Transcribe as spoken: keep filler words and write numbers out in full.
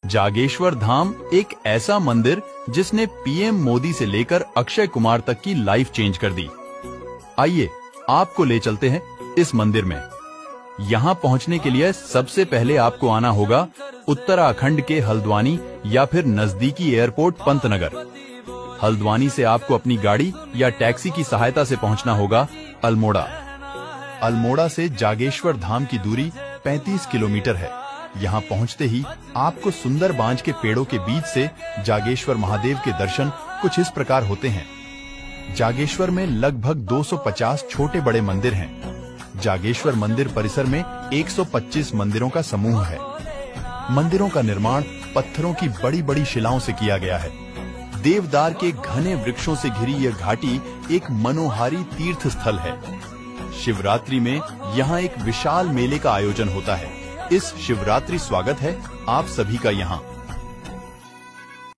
जागेश्वर धाम एक ऐसा मंदिर जिसने पीएम मोदी से लेकर अक्षय कुमार तक की लाइफ चेंज कर दी। आइए आपको ले चलते हैं इस मंदिर में। यहाँ पहुँचने के लिए सबसे पहले आपको आना होगा उत्तराखंड के हल्द्वानी या फिर नजदीकी एयरपोर्ट पंतनगर। हल्द्वानी से आपको अपनी गाड़ी या टैक्सी की सहायता से पहुंचना होगा अल्मोड़ा। अल्मोड़ा से जागेश्वर धाम की दूरी पैंतीस किलोमीटर है। यहाँ पहुंचते ही आपको सुंदर बांज के पेड़ों के बीच से जागेश्वर महादेव के दर्शन कुछ इस प्रकार होते हैं। जागेश्वर में लगभग दो सौ पचास छोटे बड़े मंदिर हैं। जागेश्वर मंदिर परिसर में एक सौ पच्चीस मंदिरों का समूह है। मंदिरों का निर्माण पत्थरों की बड़ी बड़ी शिलाओं से किया गया है। देवदार के घने वृक्षों से घिरी यह घाटी एक मनोहारी तीर्थ स्थल है। शिवरात्रि में यहाँ एक विशाल मेले का आयोजन होता है। इस शिवरात्रि स्वागत है आप सभी का यहाँ।